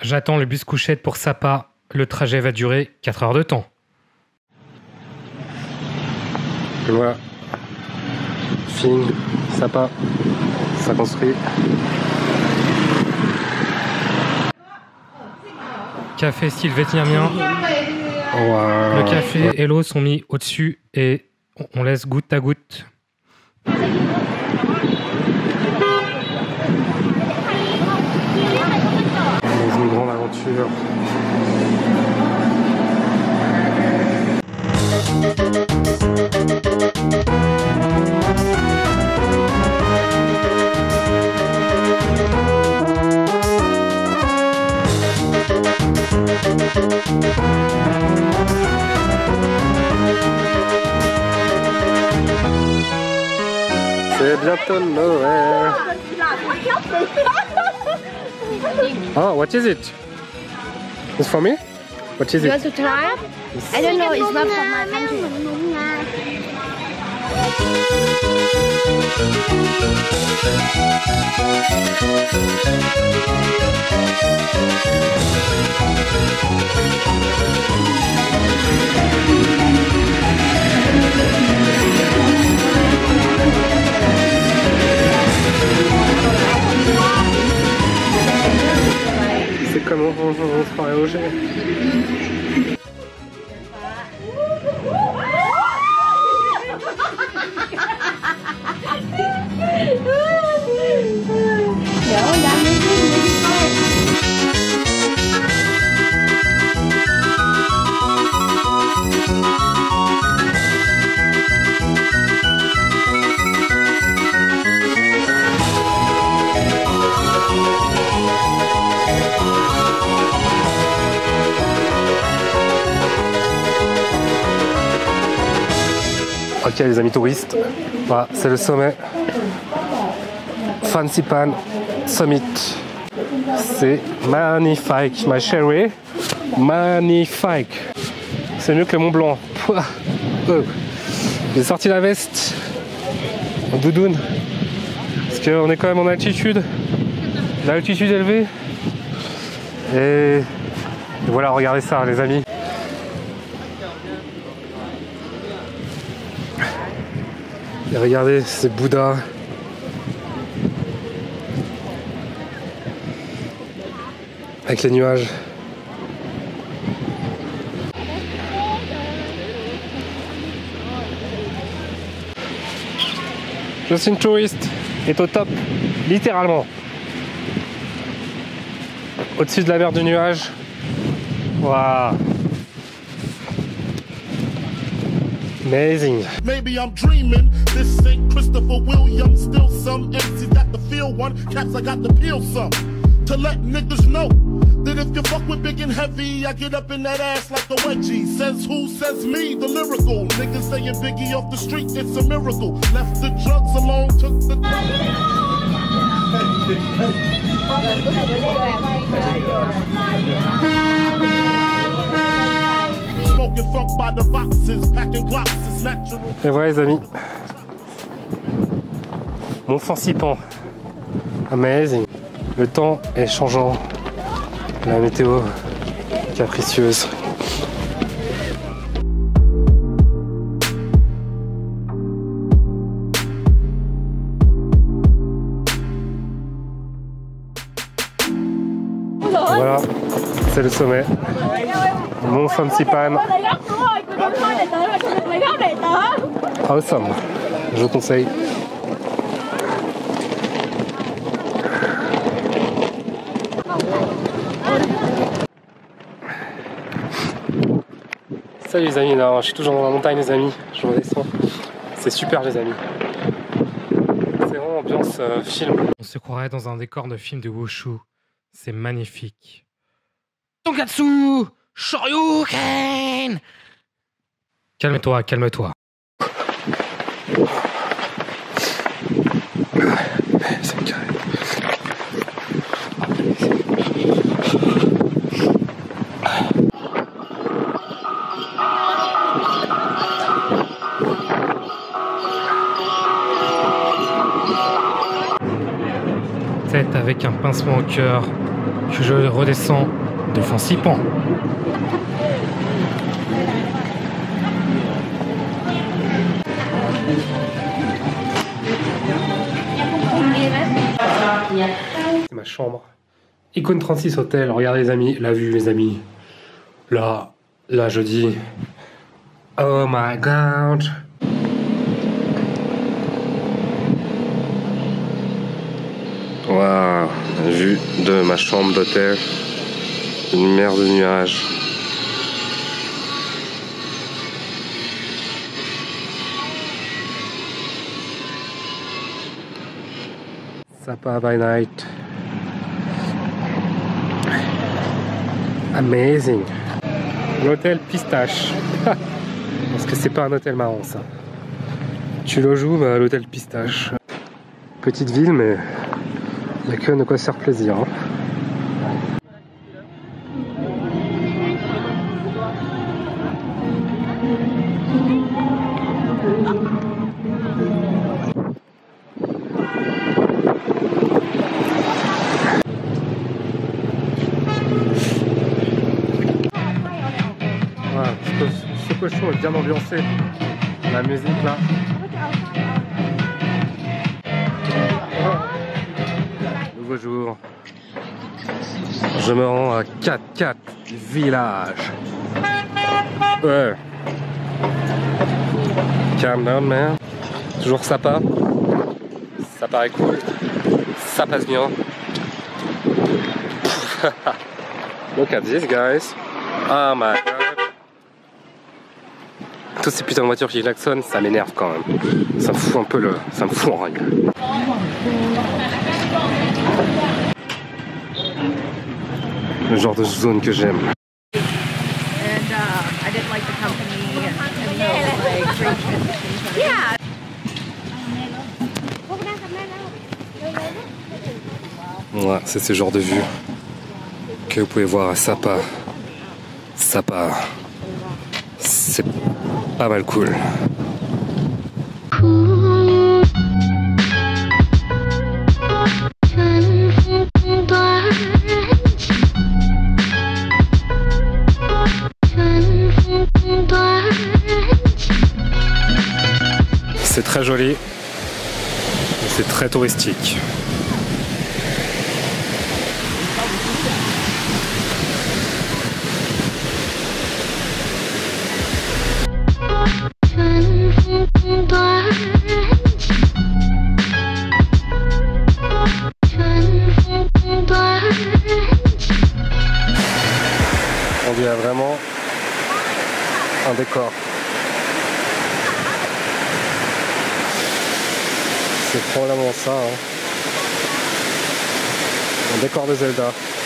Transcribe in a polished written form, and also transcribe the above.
J'attends le bus couchette pour Sapa. Le trajet va durer 4 heures de temps. Et voilà. Fine, Sapa, ça construit. Café style vietnamien. Wow. Le café et l'eau sont mis au-dessus et on laisse goutte à goutte. C'est une grande aventure. C'est bientôt Noël. Oh, what is it? It's for me? What is You it? want to try? I don't know, it's not from my country. C'est comme on se croirait au jet. Ok les amis touristes, voilà, c'est le sommet Fancy Pan Summit. C'est magnifique, ma chérie, magnifique. C'est mieux que le Mont Blanc. Pouah. Oh. J'ai sorti la veste en doudoune parce qu'on est quand même en altitude, l'altitude élevée. Et voilà, regardez ça les amis. Et regardez, c'est Bouddha. Avec les nuages. Justin Tourist est au top, littéralement. Au-dessus de la mer du nuage. Waouh! Amazing. Maybe I'm dreaming. This ain't Christopher Williams. Still some MCs got the feel one. Cats I got the peel some. To let niggas know that if you fuck with big and heavy, I get up in that ass like a wedgie. Says who? Says me, the lyrical. Niggas saying Biggie off the street, it's a miracle. Left the drugs alone, took the Et voilà les amis, Mont Fancy Pan, amazing. Le temps est changeant, la météo capricieuse. Voilà, c'est le sommet, Mont Fancy Pan. Awesome, je vous conseille. Salut les amis, là, je suis toujours dans la montagne les amis, je redescends. C'est super les amis. C'est vraiment ambiance film. On se croirait dans un décor de film de Wushu. C'est magnifique. Tonkatsu Shoryuken. Calme-toi, calme-toi. C'est carré. Tête avec un pincement au cœur. que je redescends de Foncipan. C'est ma chambre. Icône 36 hôtel. Regardez les amis, la vue les amis. Là je dis oh my god. Waouh, la vue de ma chambre d'hôtel. Une mer de nuages. Sapa by night. Amazing. L'hôtel Pistache. Parce que c'est pas un hôtel marrant ça. Tu le joues à l'hôtel Pistache. Petite ville mais il n'y a que de quoi se faire plaisir. Hein. Voilà, ce cochon est bien ambiancé. La musique là. Nouveau jour. Je me rends à 4-4 village. Ouais. Calm down man. Toujours sympa. Ça paraît cool. Ça passe bien. Look at this guys. Oh my god. Toutes ces putains de voitures qui klaxonnent, ça m'énerve quand même. Ça me fout un peu le... ça me fout en règle. Le genre de zone que j'aime. Voilà, c'est ce genre de vue que vous pouvez voir à Sapa. Sapa, c'est pas mal cool. C'est très joli, c'est très touristique. On dirait vraiment un décor. C'est probablement ça, hein. Un décor de Zelda.